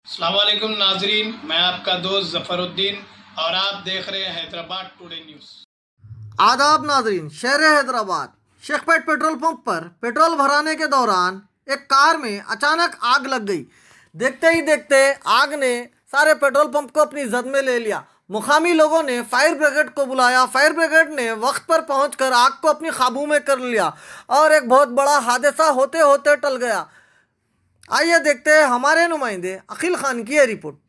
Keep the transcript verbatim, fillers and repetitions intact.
अस्सलाम वालेकुम नाजरीन, मैं आपका दोस्त जफरुद्दीन और आप देख रहे हैं हैदराबाद टुडे न्यूज़। आदाब नाजरीन, शहर हैदराबाद शेखपेट पेट्रोल पंप पर पेट्रोल भराने के दौरान एक कार में अचानक आग लग गई। देखते ही देखते आग ने सारे पेट्रोल पंप को अपनी जद में ले लिया। मुकामी लोगों ने फायर ब्रिगेड को बुलाया। फायर ब्रिगेड ने वक्त पर पहुंचकर आग को अपनी काबू में कर लिया और एक बहुत बड़ा हादसा होते होते टल गया। आइए देखते हैं हमारे नुमाइंदे अखिल खान की ये रिपोर्ट।